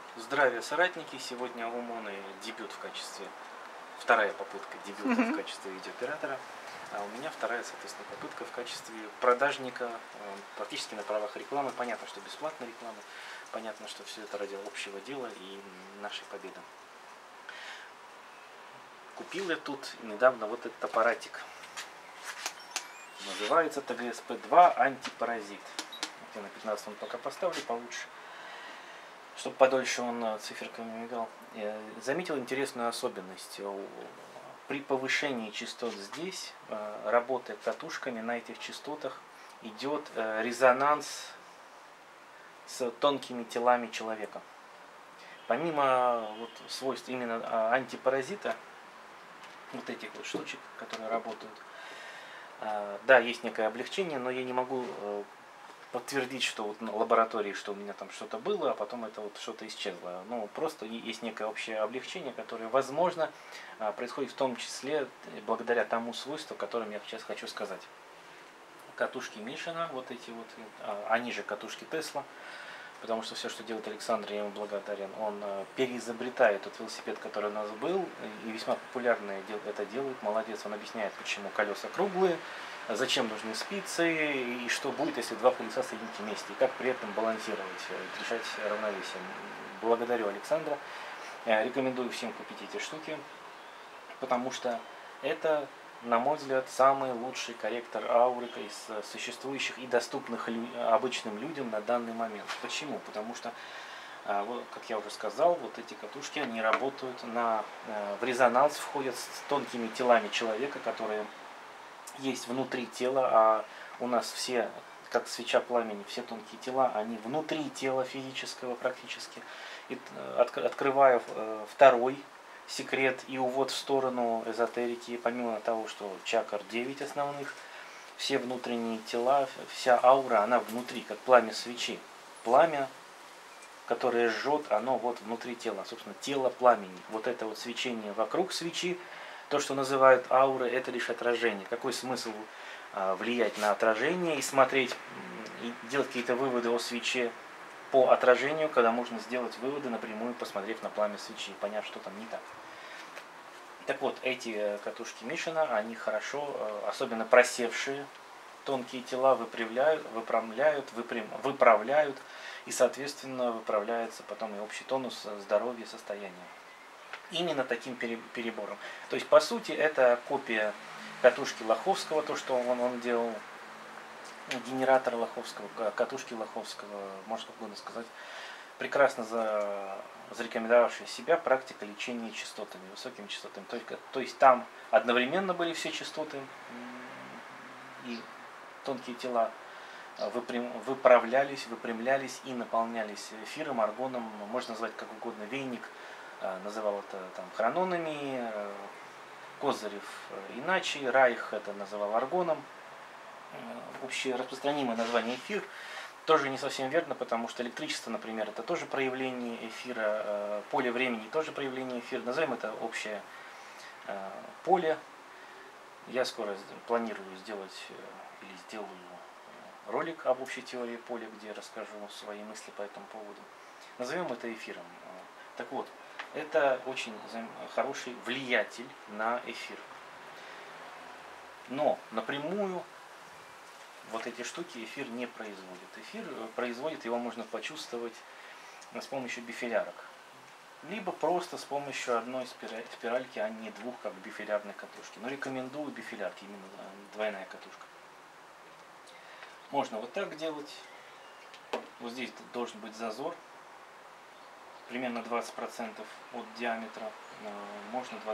Здравия, соратники! Сегодня у Моны дебют в качестве, вторая попытка дебюта в качестве видеооператора, а у меня вторая, соответственно, попытка в качестве продажника, практически на правах рекламы. Понятно, что бесплатной рекламы, понятно, что все это ради общего дела и нашей победы. Купил я тут недавно вот этот аппаратик. Называется ТГСП-2 антипаразит. Я на 15 он пока поставлю получше, чтобы подольше он циферками мигал. Я заметил интересную особенность. При повышении частот здесь, работая катушками на этих частотах, идет резонанс с тонкими телами человека. Помимо вот свойств именно антипаразита, вот этих вот штучек, которые работают, да, есть некое облегчение, но я не могу подтвердить, что вот на лаборатории, что у меня там что-то было, а потом это вот что-то исчезло. Ну, просто есть некое общее облегчение, которое, возможно, происходит в том числе благодаря тому свойству, о котором я сейчас хочу сказать. Катушки Мишина, вот эти вот, они же катушки Тесла, потому что все, что делает Александр, я ему благодарен, он переизобретает тот велосипед, который у нас был, и весьма популярно это делает, молодец, он объясняет, почему колеса круглые, зачем нужны спицы и что будет, если два колеса соединить вместе, и как при этом балансировать, держать равновесие. Благодарю Александра, рекомендую всем купить эти штуки, потому что это, на мой взгляд, самый лучший корректор ауры из существующих и доступных обычным людям на данный момент. Почему? Потому что, как я уже сказал, вот эти катушки, они работают в резонанс, входят с тонкими телами человека, которые есть внутри тела, а у нас все, как свеча пламени, все тонкие тела, они внутри тела физического практически. И, открывая второй секрет и увод в сторону эзотерики, помимо того, что чакр 9 основных, все внутренние тела, вся аура, она внутри, как пламя свечи. Пламя, которое жжет, оно вот внутри тела, собственно, тело пламени. Вот это вот свечение вокруг свечи, то, что называют ауры, это лишь отражение. Какой смысл влиять на отражение и смотреть, и делать какие-то выводы о свече по отражению, когда можно сделать выводы напрямую, посмотрев на пламя свечи, поняв, что там не так. Так вот, эти катушки Мишина, они хорошо, особенно просевшие тонкие тела, выправляют, и, соответственно, выправляется потом и общий тонус здоровья, состояния. Именно таким перебором. То есть, по сути, это копия катушки Лоховского, то, что он делал, генератор Лоховского, катушки Лоховского, можно как угодно сказать, прекрасно зарекомендовавшая себя практика лечения частотами, высокими частотами. То есть там одновременно были все частоты, и тонкие тела выправлялись, выпрямлялись и наполнялись эфиром, аргоном, можно назвать как угодно, Вейник называл это там хрононами, Козырев иначе, Райх это называл аргоном. Общераспространимое название эфир тоже не совсем верно, потому что электричество, например, это тоже проявление эфира, поле времени тоже проявление эфира. Назовем это общее поле. Я скоро планирую сделать или сделаю ролик об общей теории поля, где расскажу свои мысли по этому поводу. Назовем это эфиром. Так вот, это очень хороший влиятель на эфир. Но напрямую вот эти штуки эфир не производит. Эфир производит, его можно почувствовать с помощью бифилярок. Либо просто с помощью одной спиральки, а не двух, как бифилярной катушки. Но рекомендую бифилярки, именно двойная катушка. Можно вот так делать. Вот здесь должен быть зазор. Примерно 20% от диаметра, можно 25%.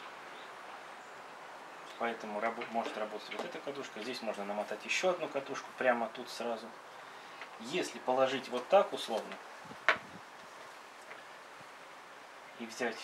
Поэтому может работать вот эта катушка. Здесь можно намотать еще одну катушку прямо тут сразу. Если положить вот так условно и взять,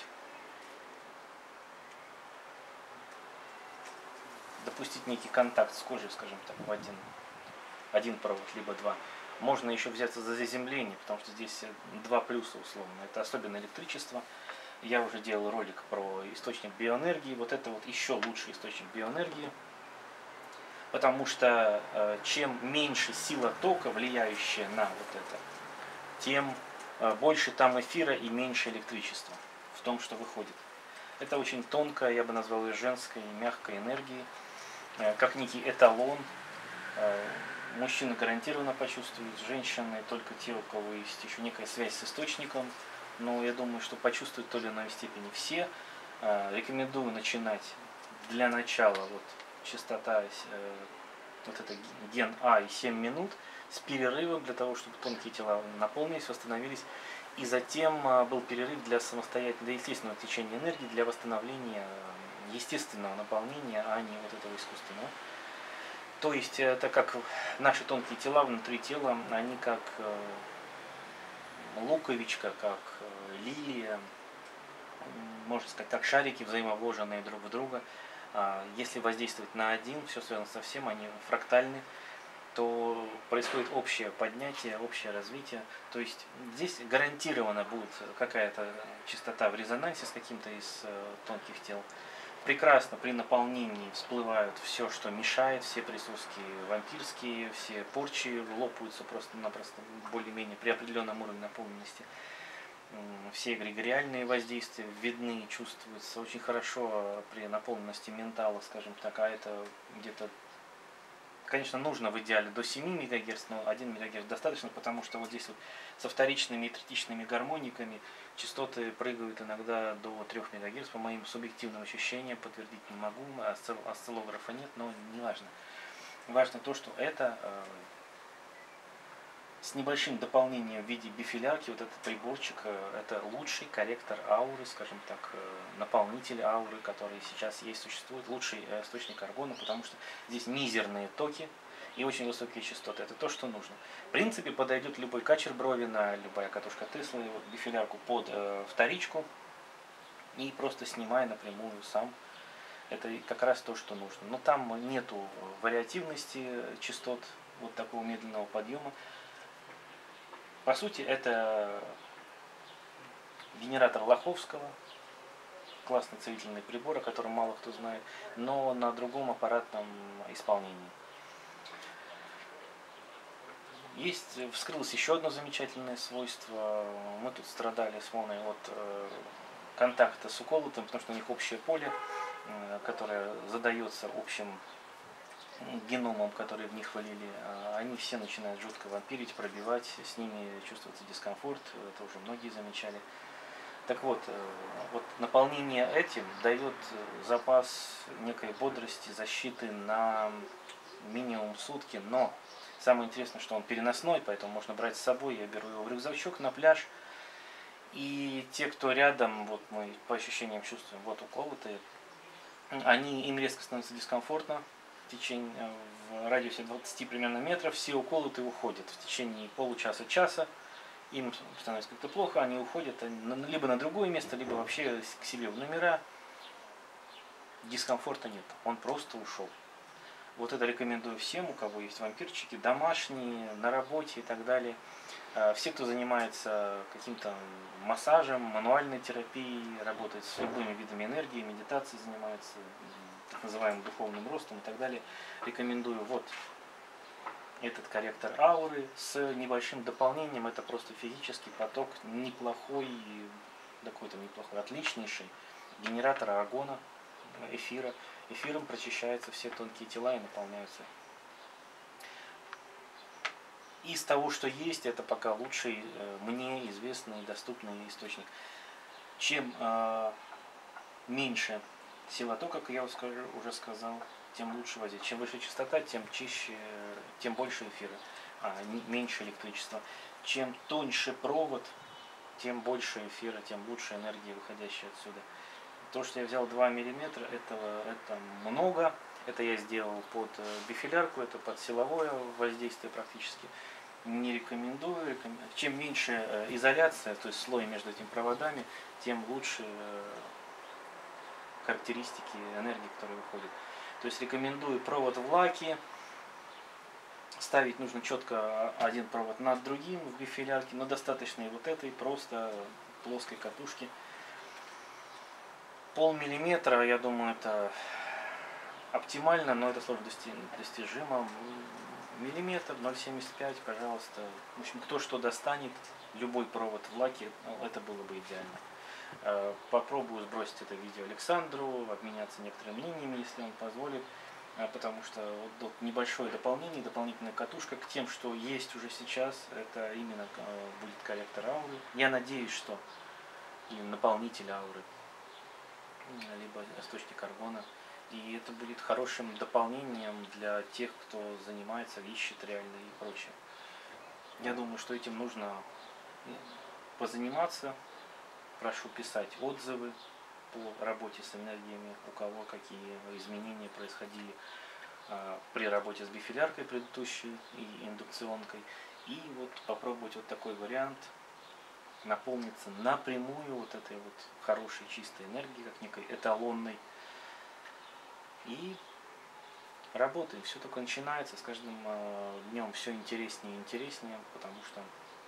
допустить некий контакт с кожей, скажем так, в один провод, либо два. Можно еще взяться за заземление, потому что здесь два плюса условно. Это особенно электричество. Я уже делал ролик про источник биоэнергии. Вот это вот еще лучший источник биоэнергии. Потому что чем меньше сила тока, влияющая на вот это, тем больше там эфира и меньше электричества в том, что выходит. Это очень тонкая, я бы назвал ее женской, мягкой энергией, как некий эталон. Мужчины гарантированно почувствуют, женщины только те, у кого есть еще некая связь с источником. Но я думаю, что почувствуют в той или иной степени все. Рекомендую начинать для начала вот частота, вот это ген А и 7 минут с перерывом для того, чтобы тонкие тела наполнились, восстановились. И затем был перерыв для самостоятельного, для естественного течения энергии, для восстановления естественного наполнения, а не вот этого искусственного. То есть это как наши тонкие тела внутри тела, они как луковичка, как лилия, можно сказать, как шарики, взаимовложенные друг в друга. Если воздействовать на один, все связано со всем, они фрактальны, то происходит общее поднятие, общее развитие. То есть здесь гарантированно будет какая-то частота в резонансе с каким-то из тонких тел. Прекрасно при наполнении всплывают все, что мешает, все присутствия вампирские, все порчи лопаются просто-напросто более-менее при определенном уровне наполненности. Все эгрегориальные воздействия видны, чувствуются очень хорошо при наполненности ментала, скажем так, а это где-то, конечно, нужно в идеале до 7 МГц, но 1 МГц достаточно, потому что вот здесь вот со вторичными и третичными гармониками частоты прыгают иногда до 3 МГц, по моим субъективным ощущениям, подтвердить не могу, осциллографа нет, но не важно. Важно то, что это с небольшим дополнением в виде бифилярки, вот этот приборчик, это лучший корректор ауры, скажем так, наполнитель ауры, который сейчас есть, существует, лучший источник аргона, потому что здесь мизерные токи и очень высокие частоты. Это то, что нужно. В принципе, подойдет любой качер Бровина, любая катушка Теслы, вот, бифилярку под вторичку и просто снимай напрямую сам. Это как раз то, что нужно. Но там нету вариативности частот, вот такого медленного подъема. По сути, это генератор Лоховского, классный целительный прибор, о котором мало кто знает, но на другом аппаратном исполнении. Вскрылось еще одно замечательное свойство. Мы тут страдали с Моной от контакта с уколотым, потому что у них общее поле, которое задается общим геномом, который в них валили, они все начинают жутко вампирить, пробивать, с ними чувствуется дискомфорт, это уже многие замечали. Так вот, вот наполнение этим дает запас некой бодрости, защиты на минимум сутки, но самое интересное, что он переносной, поэтому можно брать с собой, я беру его в рюкзачок на пляж, и те, кто рядом, вот мы по ощущениям чувствуем, вот уколотые, им резко становится дискомфортно, в радиусе 20 примерно метров, все уколоты уходят в течение получаса-часа, им становится как-то плохо, они уходят либо на другое место, либо вообще к себе в номера, дискомфорта нет, он просто ушел. Вот это рекомендую всем, у кого есть вампирчики, домашние, на работе и так далее. Все, кто занимается каким-то массажем, мануальной терапией, работает с любыми видами энергии, медитацией занимается, так называемым духовным ростом и так далее, рекомендую вот этот корректор ауры с небольшим дополнением. Это просто физический поток, неплохой, какой-то неплохой, отличнейший генератор аргона, эфира. Эфиром прочищаются все тонкие тела и наполняются. Из того, что есть, это пока лучший мне известный и доступный источник. Чем меньше сила тока, как я уже сказал, тем лучше воздействие. Чем выше частота, тем чище, тем больше эфира, меньше электричества. Чем тоньше провод, тем больше эфира, тем лучше энергии, выходящей отсюда. То, что я взял 2 мм, это много. Это я сделал под бифилярку, это под силовое воздействие практически. Не рекомендую. Чем меньше изоляция, то есть слой между этими проводами, тем лучше характеристики энергии, которые выходят. То есть рекомендую провод в лаке. Ставить нужно четко один провод над другим в бифилярке, но достаточно и вот этой просто плоской катушки. Полмиллиметра, я думаю, это оптимально, но это сложно достижимо. Миллиметр, 0,75, пожалуйста. В общем, кто что достанет, любой провод в лаке, ну, это было бы идеально. Попробую сбросить это видео Александру, обменяться некоторыми мнениями, если он позволит. Потому что вот небольшое дополнение, дополнительная катушка к тем, что есть уже сейчас, это именно будет коллектор ауры. Я надеюсь, что или наполнитель ауры, либо источник аргона. И это будет хорошим дополнением для тех, кто занимается, ищет реально и прочее. Я думаю, что этим нужно позаниматься. Прошу писать отзывы по работе с энергиями, у кого какие изменения происходили при работе с бифиляркой предыдущей и индукционкой. И вот попробовать вот такой вариант, наполниться напрямую вот этой вот хорошей чистой энергией, как некой эталонной. И работаем. Все только начинается, с каждым днем все интереснее и интереснее, потому что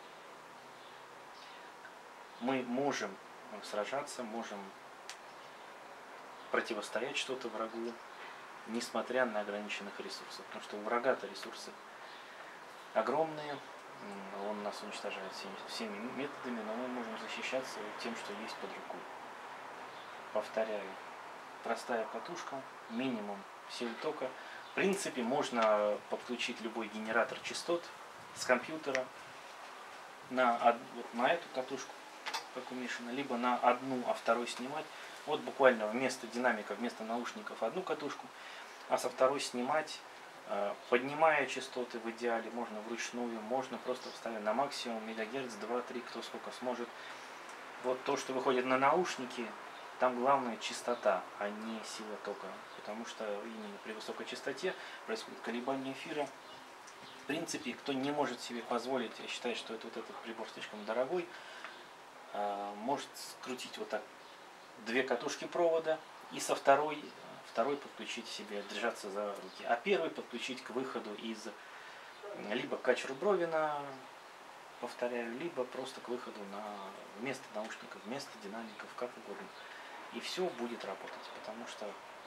мы можем сражаться, можем противостоять что-то врагу, несмотря на ограниченных ресурсов. Потому что у врага-то ресурсы огромные, он нас уничтожает всеми методами, но мы можем защищаться тем, что есть под рукой. Повторяю, простая катушка, минимум сил тока. В принципе, можно подключить любой генератор частот с компьютера на эту катушку, как у Мишина, либо на одну, а второй снимать. Вот буквально вместо динамика, вместо наушников одну катушку, а со второй снимать, поднимая частоты в идеале, можно вручную, можно просто вставить на максимум, мегагерц, 2-3, кто сколько сможет. Вот то, что выходит на наушники, там главное частота, а не сила тока, потому что именно при высокой частоте происходит колебание эфира. В принципе, кто не может себе позволить, я считаю, что вот этот прибор слишком дорогой, может скрутить вот так две катушки провода и со второй подключить себе, держаться за руки, а первый подключить к выходу из либо качеру Бровина, повторяю, либо просто к выходу вместо наушников, вместо динамиков, как угодно. И все будет работать, потому что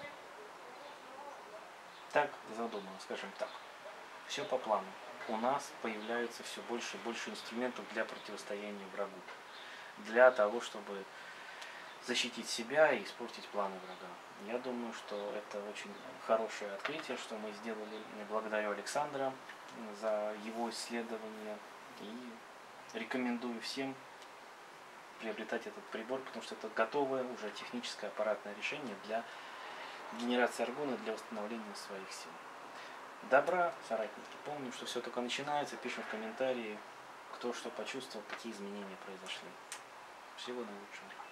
так задумано, скажем так. Все по плану. У нас появляется все больше и больше инструментов для противостояния врагу. Для того, чтобы защитить себя и испортить планы врага. Я думаю, что это очень хорошее открытие, что мы сделали. Я благодарю Александра за его исследование и рекомендую всем приобретать этот прибор, потому что это готовое уже техническое аппаратное решение для генерации аргона, для восстановления своих сил. Добра, соратники. Помним, что все только начинается. Пишем в комментарии, кто что почувствовал, какие изменения произошли. Всего наилучшего.